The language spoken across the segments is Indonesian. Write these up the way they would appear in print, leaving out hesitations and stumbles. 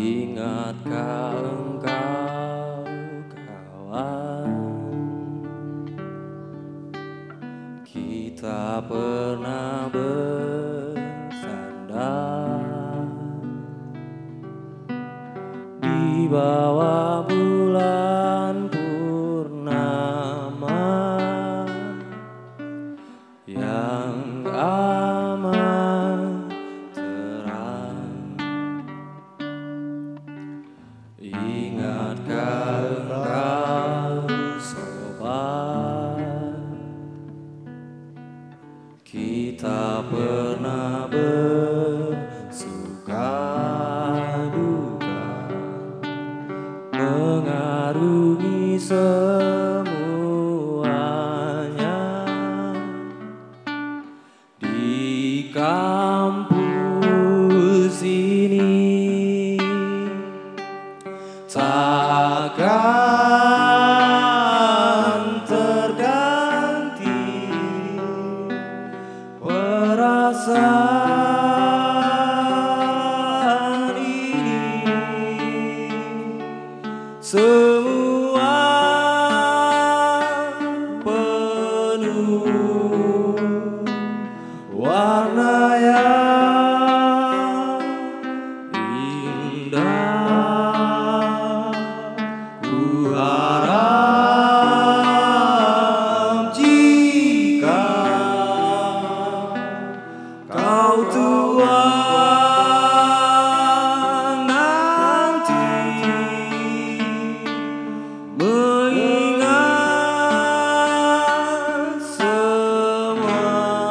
Ingatkah engkau kawan, kita pernah bersandar di bawah bulan purnama yang amat terang. Ingatkah engkau sobat, kita pernah bersuka duka, mengarungi semuanya di kampus ini. Takkan terganti perasaan ini, semua penuh warna yang indah. Ku harap jika kau tua nanti mengingat semua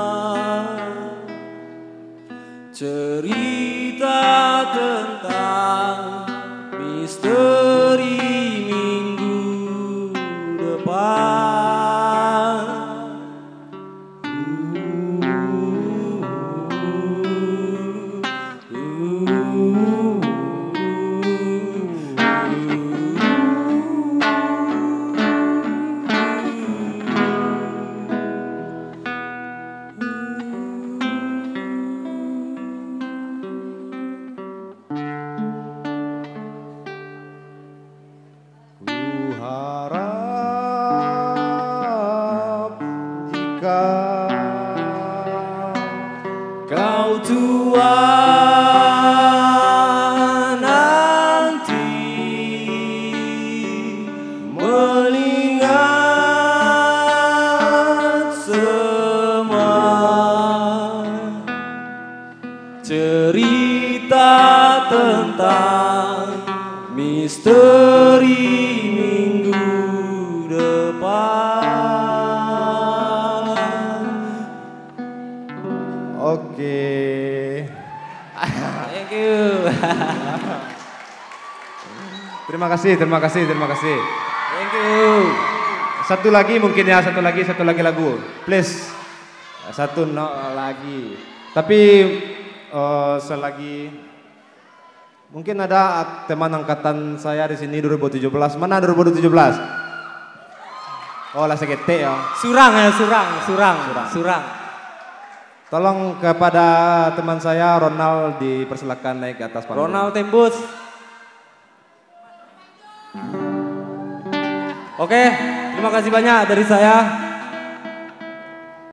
cerita tentang misteri minggu depan. Ku harap jika Kau tua nanti mengingat semua cerita tentang misteri minggu depan. Oke. Thank you. Terima kasih. Thank you. Satu lagi mungkin ya, satu lagi lagu. Please. Satu lagi. Tapi selagi mungkin ada teman angkatan saya di sini 2017. Mana 2017? Oh, lah sekete ya. Surang. Tolong kepada teman saya Ronald dipersilakan naik ke atas panggung. Ronald tembus. Oke, terima kasih banyak dari saya.